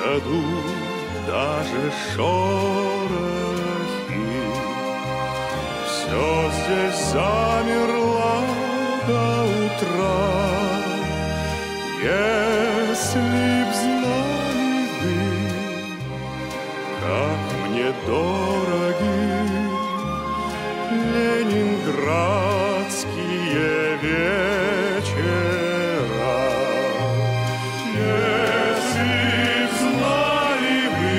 саду даже шорохи. Все здесь замерло до утра. Если б знали вы, как мне дороги ленинградские вечера. Если б знали вы,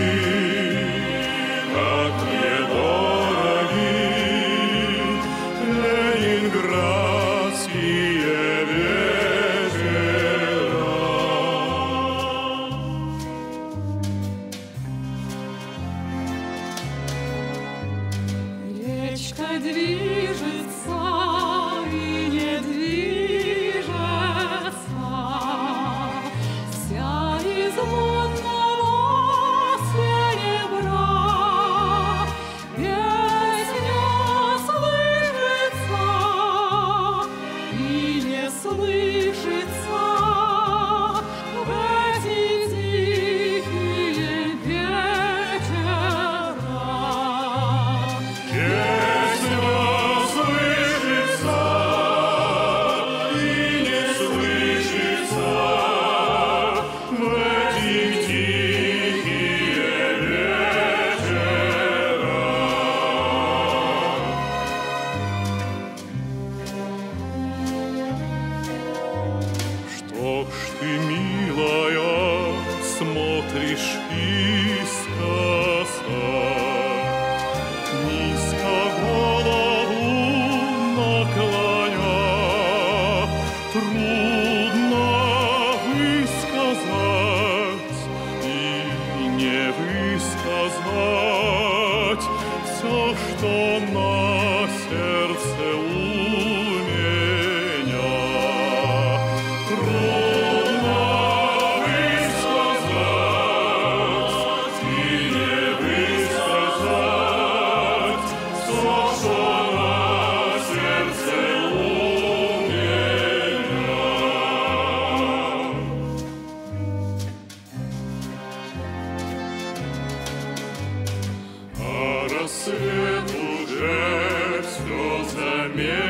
как мне дороги ленинградские вечера. Речка движется и не движется, вся из мутного серебра. Песня слышится и не слышится в эти тихие вечера. Песня слышится и не слышится в эти тихие вечера. Что ж ты, милая, смотришь искоса, низко голову наклоня? Трудно высказать и не высказать все, что на сердце у меня. Трудно высказать и не высказать все, что на сердце у меня. А рассвет уже все заметил.